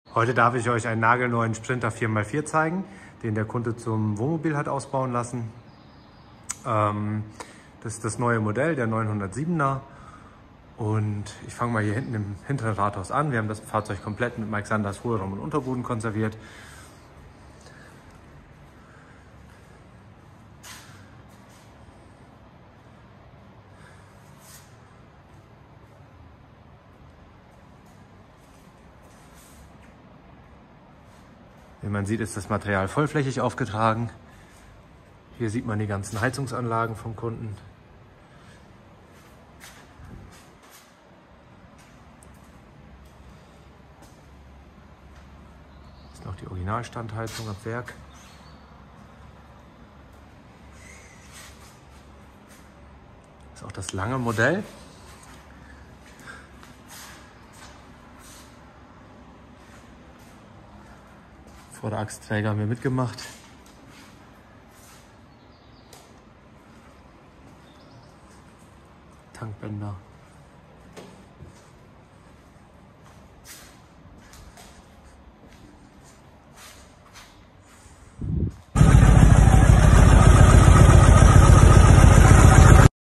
Heute darf ich euch einen nagelneuen Sprinter 4x4 zeigen, den der Kunde zum Wohnmobil hat ausbauen lassen. Das ist das neue Modell, der 907er. Und ich fange mal hier hinten im hinteren Rathaus an. Wir haben das Fahrzeug komplett mit Mike Sanders Hohlraum und Unterboden konserviert. Wie man sieht, ist das Material vollflächig aufgetragen. Hier sieht man die ganzen Heizungsanlagen vom Kunden. Das ist noch die Originalstandheizung ab Werk. Das ist auch das lange Modell. Vorderachsträger haben wir mitgemacht. Tankbänder.